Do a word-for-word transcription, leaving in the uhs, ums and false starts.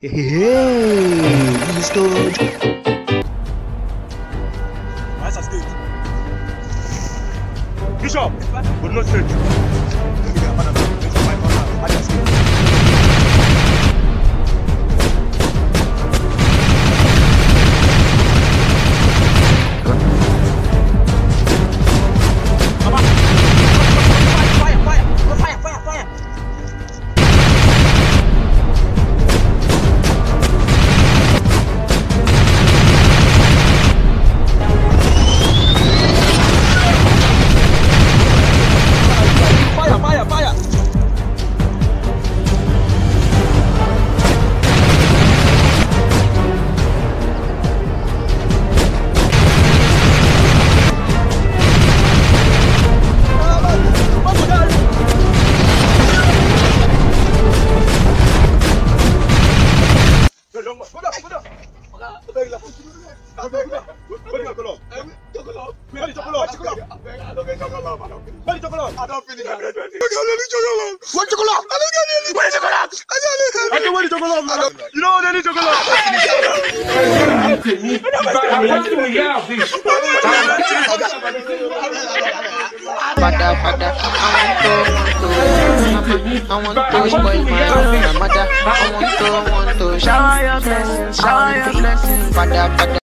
Hey, Bistro. That's a state. Bishop, but not state. Let me get a man of my mother. That's a state. You know what they need chocolate? Father, father, I want to, I want to spoil my mother. I want to, want to shower your blessings, shower your blessings. Father, father.